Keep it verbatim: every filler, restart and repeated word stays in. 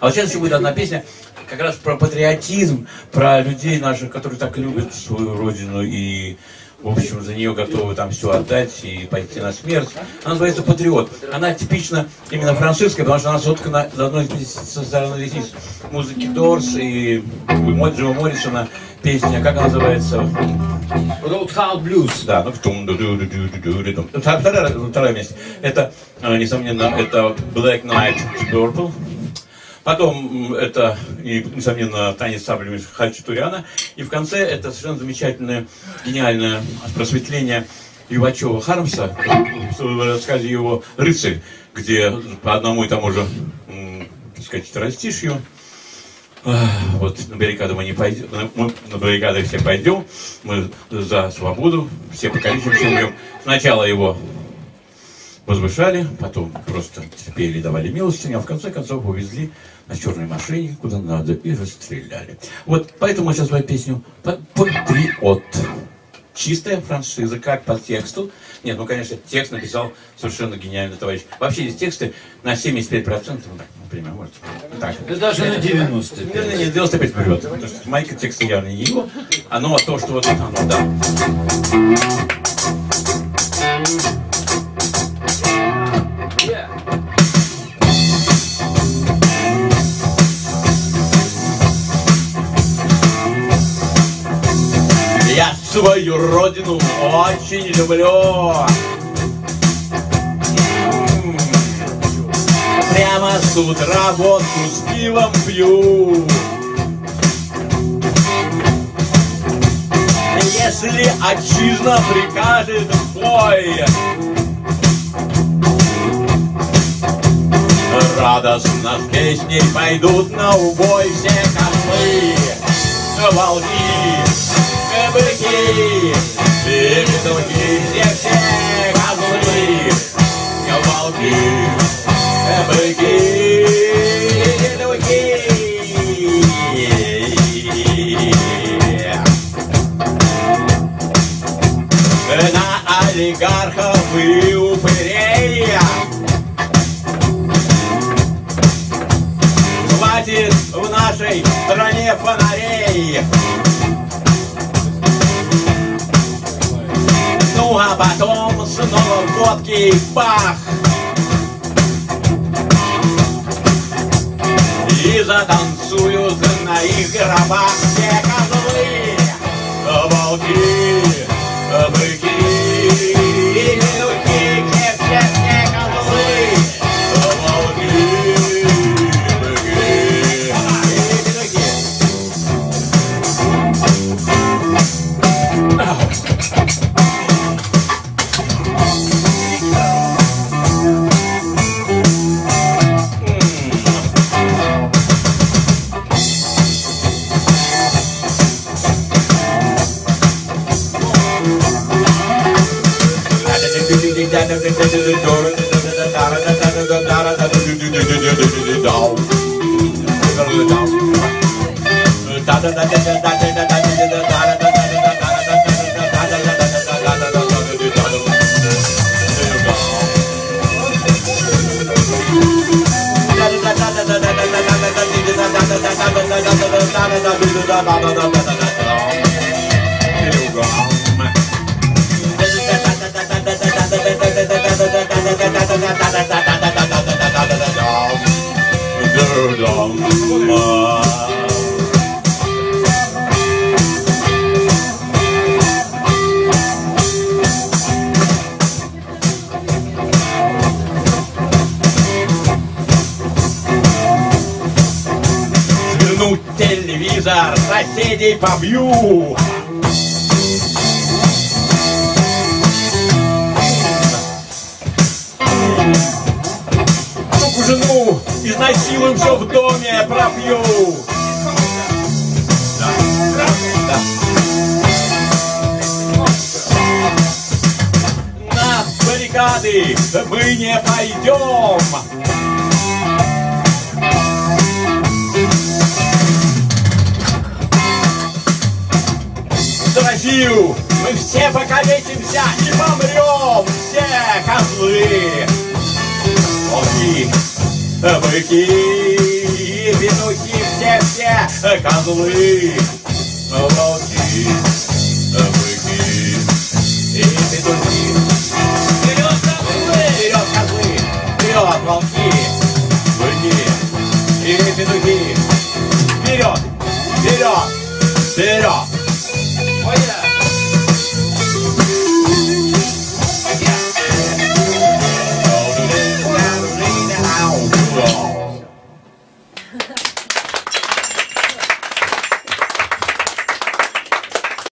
А вот сейчас еще будет одна песня, как раз про патриотизм, про людей наших, которые так любят свою родину и, в общем, за нее готовы там все отдать и пойти на смерть. Она называется «Патриот». Она типично именно французская, потому что она соткана за одной из музыки Дорс и Джима Моррисона. Песня, как она называется? Roadhouse Blues. Да, ну вторая, вторая место. Это, несомненно, это Black Knight Purple. Потом это, несомненно, танец саблями Хачатуряна. И в конце это совершенно замечательное, гениальное просветление Ивачева Хармса в рассказе его «Рыцарь», где по одному и тому же, так сказать, второстишью. Вот на баррикады мы не пойдем, мы на баррикады все пойдем, мы за свободу, все покалечимся, умрем. Сначала его возвышали, потом просто терпели, давали милостыню, а в конце концов увезли на черной машине, куда надо, и расстреляли. Вот поэтому мы сейчас свою песню «Патриот». Чистая франшиза, как по тексту. Нет, ну, конечно, текст написал совершенно гениальный товарищ. Вообще здесь тексты на семьдесят пять процентов, например, может. Так. Да даже на девяносто процентов. Наверное, нет, девяносто пять процентов вперед. Потому что майка текста явно не его, а ну, а то, что вот оно, да. Я свою родину очень люблю. Прямо с утра водку с пивом пью. Если отчизна прикажет в бой, радостно с песней пойдут на убой все козлы, волки, быки, петухи, все-все козлы, волки, быки, петухи. На олигархов и упырей хватит в нашей стране фонарей. Ну а потом снова водки бах, и затанцуют на их гробах все козлы, волки, быки, петухи, все-все козлы, волки, быки, петухи. Сверну телевизор, соседей побью. Суку жену изнасилуем, все в доме пропью. Да. Да. На баррикады мы не пойдем. За Россию мы все покалечимся и помрем, все козлы, волки, быки, Козлы, волки, быки и петухи. Вперед, козлы! Вперед, козлы! Вперед, волки, быки и петухи! Вперед! Вперед! Вперед!